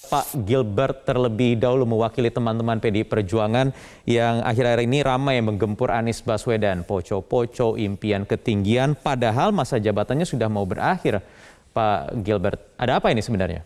Pak Gilbert terlebih dahulu mewakili teman-teman PDI Perjuangan yang akhir-akhir ini ramai menggempur Anies Baswedan. Poco-poco impian ketinggian padahal masa jabatannya sudah mau berakhir. Pak Gilbert, ada apa ini sebenarnya?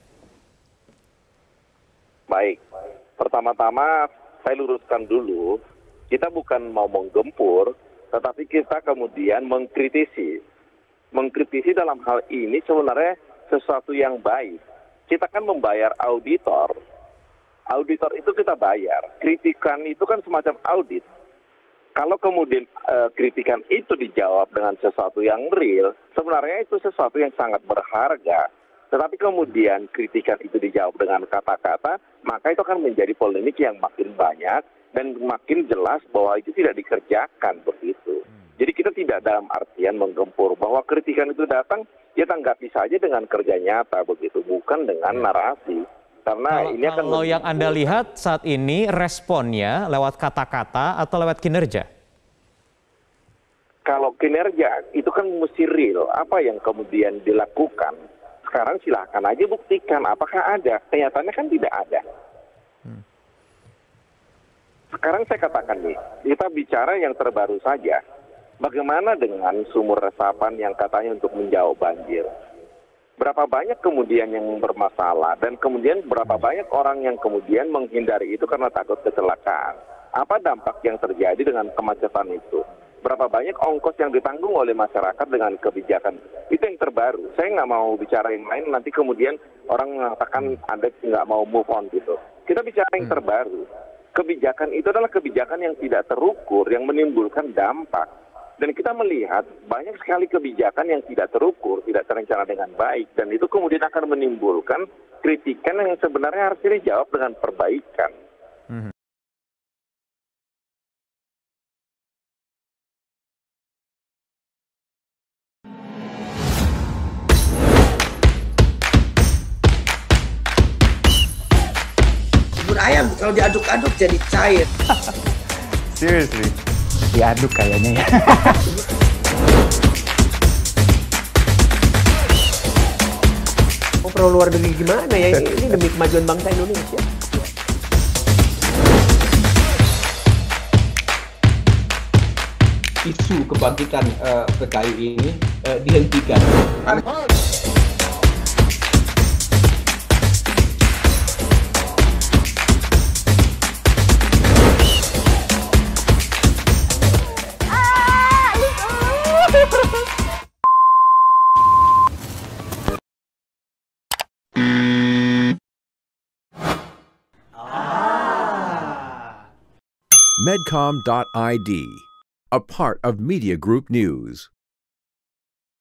Baik, pertama-tama saya luruskan dulu, kita bukan mau menggempur, tetapi kita kemudian mengkritisi. Mengkritisi dalam hal ini sebenarnya sesuatu yang baik. Kita kan membayar auditor. Auditor itu kita bayar. Kritikan itu kan semacam audit. Kalau kemudian kritikan itu dijawab dengan sesuatu yang real, sebenarnya itu sesuatu yang sangat berharga. Tetapi kemudian kritikan itu dijawab dengan kata-kata, maka itu akan menjadi polemik yang makin banyak dan makin jelas bahwa itu tidak dikerjakan begitu. Jadi kita tidak dalam artian menggempur bahwa kritikan itu datang, ya tanggapi saja dengan kerja nyata begitu, bukan dengan narasi. Karena ini akan kalau yang Anda lihat saat ini responnya lewat kata-kata atau lewat kinerja? Kalau kinerja itu kan mesti real, apa yang kemudian dilakukan. Sekarang silahkan aja buktikan apakah ada, kenyataannya kan tidak ada. Sekarang saya katakan nih, kita bicara yang terbaru saja. Bagaimana dengan sumur resapan yang katanya untuk menjauh banjir? Berapa banyak kemudian yang bermasalah dan kemudian berapa banyak orang yang kemudian menghindari itu karena takut kecelakaan? Apa dampak yang terjadi dengan kemacetan itu? Berapa banyak ongkos yang ditanggung oleh masyarakat dengan kebijakan? Itu yang terbaru. Saya nggak mau bicara yang lain, nanti kemudian orang mengatakan Anda nggak mau move on gitu. Kita bicara yang terbaru. Kebijakan itu adalah kebijakan yang tidak terukur, yang menimbulkan dampak. Dan kita melihat banyak sekali kebijakan yang tidak terukur, tidak terencana dengan baik. Dan itu kemudian akan menimbulkan kritikan yang sebenarnya harus dijawab dengan perbaikan. Bubur ayam kalau diaduk-aduk jadi cair. Seriously? Diaduk kayaknya ya. Mau perlu luar negeri gimana ya? Ini demi kemajuan bangsa Indonesia. Isu kebangkitan PKI ini dihentikan. Medcom.id, a part of Media Group News.